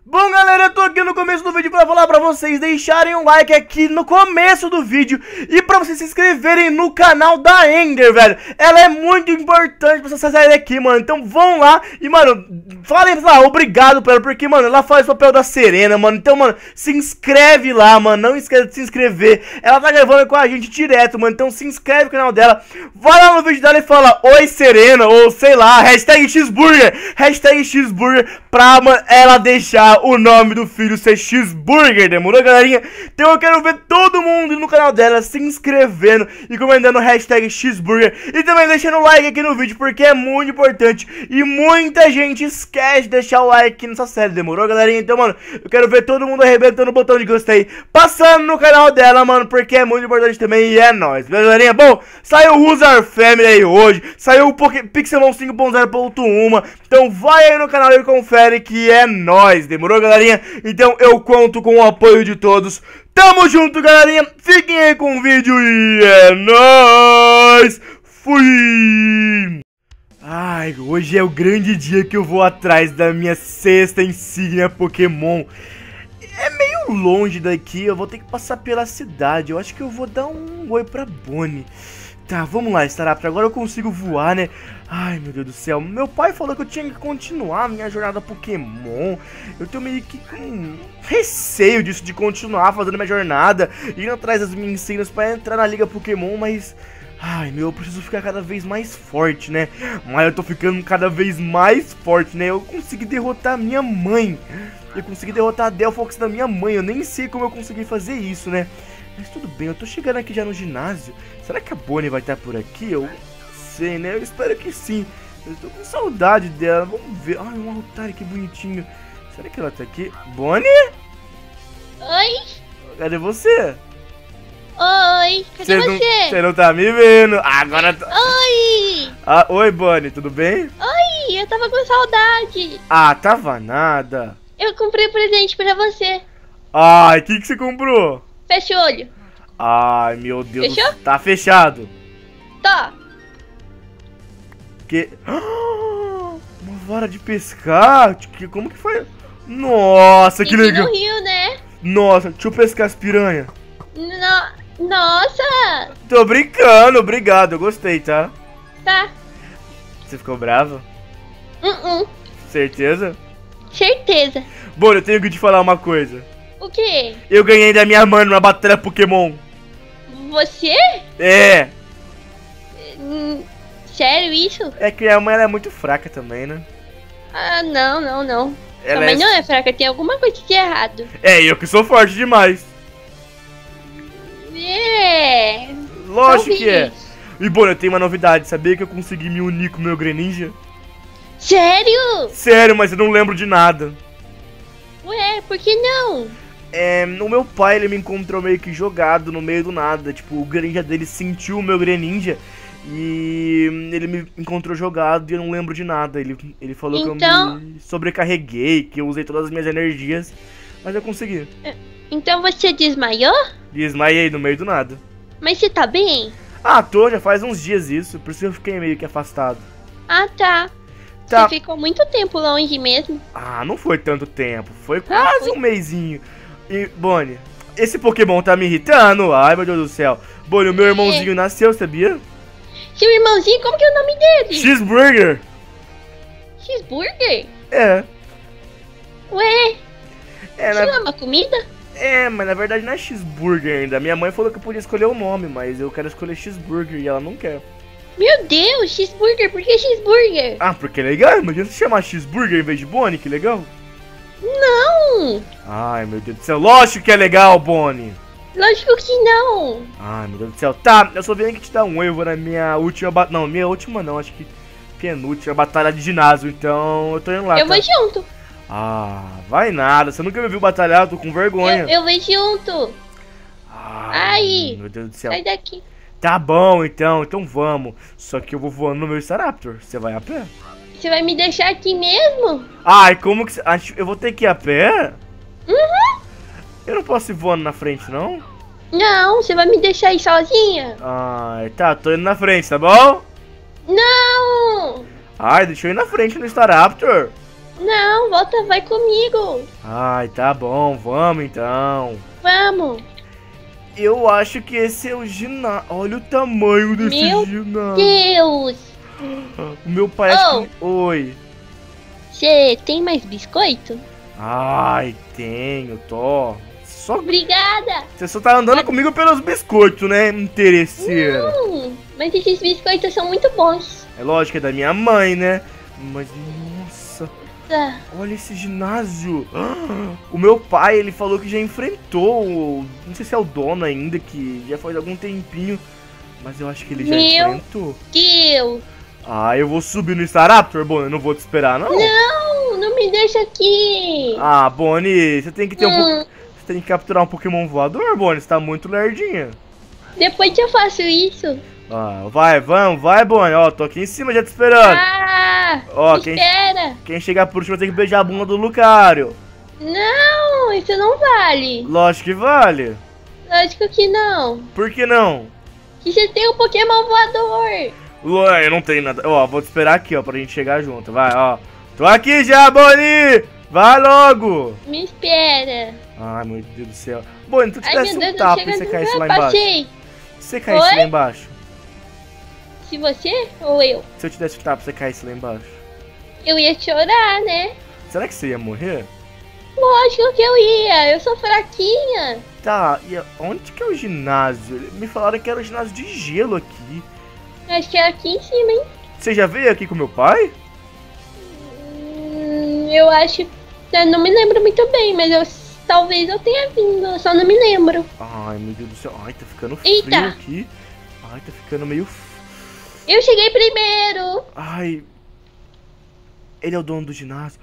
Bom, galera, eu tô aqui no começo do vídeo pra falar pra vocês deixarem um like aqui no começo do vídeo e pra vocês se inscreverem no canal da Ender, velho. Ela é muito importante pra vocês saírem aqui, mano. Então vão lá e, mano, falem lá, obrigado pra ela, porque, mano, ela faz o papel da Serena, mano. Então, mano, se inscreve lá, mano. Não esqueça de se inscrever. Ela tá gravando com a gente direto, mano. Então se inscreve no canal dela. Vai lá no vídeo dela e fala, oi, Serena, ou sei lá, hashtag Xburger, pra, mano, ela deixar o nome do filho ser Xburger, demorou, galerinha? Então eu quero ver todo mundo no canal dela se inscrevendo e comentando hashtag Xburger e também deixando o like aqui no vídeo, porque é muito importante e muita gente esquece de deixar o like aqui nessa série, demorou, galerinha? Então, mano, eu quero ver todo mundo arrebentando o botão de gostei, passando no canal dela, mano, porque é muito importante também e é nóis, beleza, galerinha? Bom, saiu o Who's Our Family aí hoje, saiu o Pixelmon 5.0.1, então vai aí no canal e confere que é nóis, demorou, galerinha? Então eu conto com o apoio de todos. Tamo junto, galerinha. Fiquem aí com o vídeo e é nóis. Fui. Ai, hoje é o grande dia que eu vou atrás da minha sexta insígnia Pokémon. É meio longe daqui, eu vou ter que passar pela cidade. Eu acho que eu vou dar um oi pra Bonnie. Tá, vamos lá, Staraptor, agora eu consigo voar, né? Ai, meu Deus do céu, meu pai falou que eu tinha que continuar a minha jornada Pokémon. Eu tô meio que com receio disso, de continuar fazendo minha jornada, indo atrás das minhas insígnias pra entrar na Liga Pokémon, mas... Ai, meu, eu preciso ficar cada vez mais forte, né? Mas eu tô ficando cada vez mais forte, né? Eu consegui derrotar a minha mãe. Eu consegui derrotar a Delphox da minha mãe, eu nem sei como eu consegui fazer isso, né? Mas tudo bem, eu tô chegando aqui já no ginásio. Será que a Bonnie vai estar por aqui? Eu sei, né? Eu espero que sim. Eu tô com saudade dela. Vamos ver. Ai, um altar, que bonitinho. Será que ela tá aqui? Bonnie? Oi? Cadê você? Oi, cadê você? Você não tá me vendo. Agora... Oi! Ah, oi, Bonnie, tudo bem? Oi, eu tava com saudade. Ah, tava nada. Eu comprei um presente pra você. Ai, o que você comprou? Fecha o olho. Ai, meu Deus. Fechou? Tá fechado. Tá. Que... Uma vara de pescar? Como que foi? Nossa, que legal. No rio, né? Nossa, deixa eu pescar as piranhas. Nossa. Tô brincando, obrigado, eu gostei, tá? Tá. Você ficou brava? Certeza? Certeza. Bom, eu tenho que te falar uma coisa. O quê? Eu ganhei da minha mãe numa batalha Pokémon. Você? É. Sério isso? É que a mãe ela é muito fraca também, né? Ah, não. Ela Sua mãe não é fraca, tem alguma coisa de errado. É, eu que sou forte demais. É. Lógico que é. Talvez. E bom, eu tenho uma novidade. Sabia que eu consegui me unir com o meu Greninja? Sério? Sério, mas eu não lembro de nada. Ué, por que não? O meu pai, ele me encontrou meio que jogado no meio do nada. Tipo, o Greninja dele sentiu o meu Greninja e ele me encontrou jogado e eu não lembro de nada. Ele falou que eu me sobrecarreguei, que eu usei todas as minhas energias, mas eu consegui. Então você desmaiou? Desmaiei no meio do nada. Mas você tá bem? Ah, tô, já faz uns dias isso, por isso que eu fiquei meio que afastado. Ah, tá. Tá. Você ficou muito tempo longe mesmo. Ah, não foi tanto tempo, foi quase um mesinho. E, Bonnie, esse Pokémon tá me irritando. Ai, meu Deus do céu. Bonnie, o meu irmãozinho nasceu, sabia? Seu irmãozinho, como que é o nome dele? Xburger. Xburger? É. Ué, É, isso não é uma comida? mas na verdade não é Xburger ainda. Minha mãe falou que eu podia escolher o nome, mas eu quero escolher Xburger e ela não quer. Meu Deus, Xburger, por que Xburger? Ah, porque é legal. Imagina se chamar Xburger em vez de Bonnie, que legal. Não, Ai, meu Deus do céu. Lógico que é legal, Bonnie. lógico que não. Ai, meu Deus do céu. Tá, eu só vim aqui te dar um oi. Eu vou na minha última batalha. Não, minha última não, acho que penúltima batalha de ginásio. Então eu tô indo lá. Eu vou junto. Ah, vai nada. Você nunca me viu batalhar, eu tô com vergonha. Eu vou junto. Ai, meu Deus do céu. Sai daqui. Tá bom, então vamos. Só que eu vou voando no meu Staraptor. Você vai a pé? Você vai me deixar aqui mesmo? Ai, como que... Eu vou ter que ir a pé? Uhum. Eu não posso ir voando na frente, não? Não, você vai me deixar aí sozinha? Ai, tá, tô indo na frente, tá bom? Não! Ai, deixa eu ir na frente no Staraptor. Não, volta, vai comigo. Ai, tá bom, vamos então. Vamos. Eu acho que esse é o ginásio. Olha o tamanho desse Meu ginásio. Deus. O meu pai acho que... Oi. Você tem mais biscoito? Ai, tenho, tô. Obrigada. Você só tá andando comigo pelos biscoitos, né, interesseira? Mas esses biscoitos são muito bons. É lógico que é da minha mãe, né? Mas, nossa, Tá. olha esse ginásio. O meu pai, ele falou que já enfrentou, não sei se é o dono ainda, que já faz algum tempinho, mas eu acho que ele já enfrentou. Deus. Ah, eu vou subir no Staraptor, Bonnie, eu não vou te esperar, não? Não, não me deixa aqui. Ah, Bonnie, você tem que ter Você tem que capturar um Pokémon voador, Bonnie, você tá muito lerdinha. Depois eu faço isso. Ah, vai, Bonnie, ó, tô aqui em cima já te esperando. Ah, Ó, espera. Quem chegar por último vai ter que beijar a bunda do Lucario. Não, isso não vale. Lógico que vale. Lógico que não. Por que não? Que você tem um Pokémon voador. Ué, eu não tenho nada. Ó, vou te esperar aqui, ó, pra gente chegar junto. Vai, ó. Tô aqui já, Bonnie. Vai logo. Me espera. Ai, meu Deus do céu. Bonnie, tu te Ai, desse meu um Deus, tapa eu e você chegando. caísse lá embaixo. Passei. Se você caísse Oi? lá embaixo. Se você ou eu? Se eu te desse um tapa e você caísse lá embaixo. Eu ia chorar, né? Será que você ia morrer? Lógico que eu ia. Eu sou fraquinha. Tá, e onde que é o ginásio? Me falaram que era o ginásio de gelo aqui. Acho que é aqui em cima, hein? Você já veio aqui com meu pai? Eu acho. Eu não me lembro muito bem, mas talvez eu tenha vindo, eu só não me lembro. Ai, meu Deus do céu. Ai, tá ficando frio aqui. Ai, tá ficando meio... Eu cheguei primeiro. Ai. Ele é o dono do ginásio.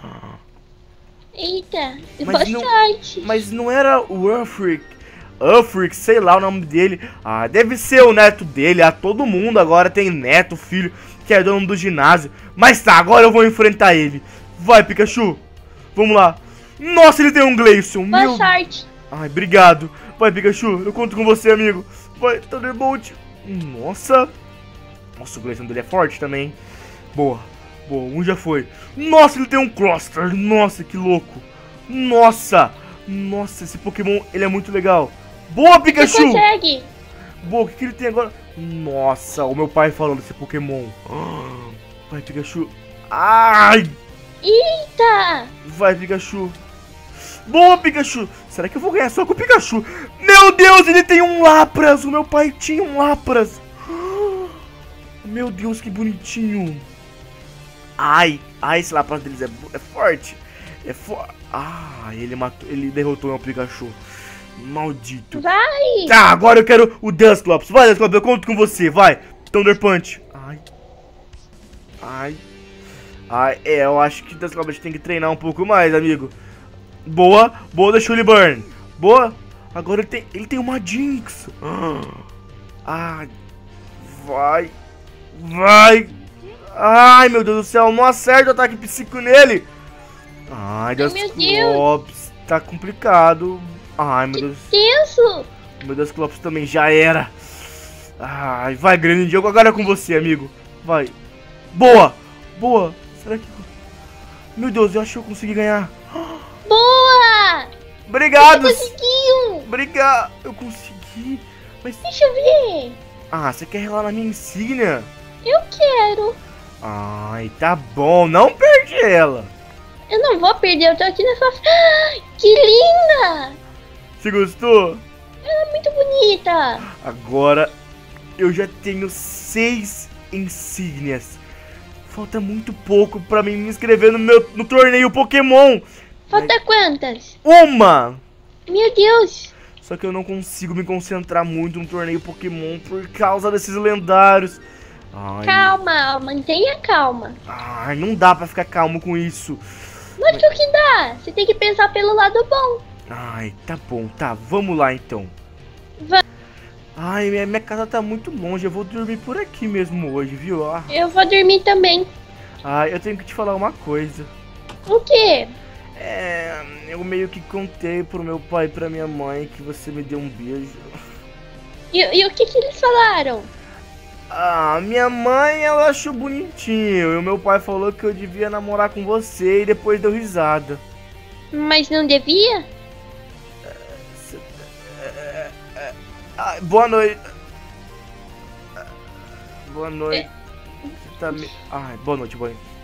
Eita, Mas boa não- sorte. Mas não era o Ulfric, sei lá o nome dele. Ah, deve ser o neto dele. Ah, todo mundo agora tem neto, filho, que é dono do ginásio. Mas tá, agora eu vou enfrentar ele. Vai, Pikachu. Vamos lá. Nossa, ele tem um Glaceon. Boa sorte. Ai, obrigado. Vai, Pikachu, eu conto com você, amigo. Vai, Thunderbolt. Nossa. Nossa, o Glaceon dele é forte também. Boa. Boa, um já foi. Nossa, ele tem um Cluster. Nossa, que louco. Nossa. Nossa, esse Pokémon, ele é muito legal. Boa, Você Pikachu. consegue. Boa, o que ele tem agora? Nossa, o meu pai falou desse Pokémon. Vai, Pikachu. Ai. Eita. Vai, Pikachu. Boa, Pikachu. Será que eu vou ganhar só com o Pikachu? Meu Deus, ele tem um Lapras. O meu pai tinha um Lapras. Meu Deus, que bonitinho. Ai, esse Lapras deles é forte. É forte. Ah, ele derrotou o meu Pikachu. Maldito. Vai. Tá, agora eu quero o Dusclops. Vai, Dusclops, eu conto com você. Vai, Thunder Punch. Ai, eu acho que o Dusclops tem que treinar um pouco mais, amigo. Boa da Chuli Burn. Boa. Agora ele tem uma Jinx. Ai, vai. Ai, meu Deus do céu, não acerta o ataque psíquico nele. Ai, Dusclops, tá complicado. Ai, meu Deus. Isso. Meu Dusclops também já era. Ai, vai, Greninja, agora é com você, amigo. Vai. Boa. Será que... Meu Deus, eu acho que eu consegui ganhar. Boa. Obrigado. Você conseguiu. Obrigado. Eu consegui. Mas... Deixa eu ver. Ah, você quer relar na minha insígnia? Eu quero. Ai, tá bom. Não perde ela. Eu não vou perder, eu tô aqui na sua... Que linda. Você gostou? Ela é muito bonita. Agora eu já tenho 6 insígnias. Falta muito pouco pra mim me inscrever no torneio Pokémon. Falta quantas? Uma! Meu Deus. Só que eu não consigo me concentrar muito no torneio Pokémon por causa desses lendários. Ai, Calma, mantenha calma. ai, não dá pra ficar calmo com isso. Lógico que dá. Você tem que pensar pelo lado bom. Ai, tá bom, tá. Vamos lá então. Vamos. Ai, minha casa tá muito longe. Eu vou dormir por aqui mesmo hoje, viu? Ah, Eu vou dormir também. ai, eu tenho que te falar uma coisa. O quê? Eu meio que contei pro meu pai e pra minha mãe que você me deu um beijo. E o que eles falaram? Ah, minha mãe, ela achou bonitinho. E o meu pai falou que eu devia namorar com você e depois deu risada. Mas não devia? Ah, boa noite. Boa noite. Você tá me... Ai, boa noite, boa noite.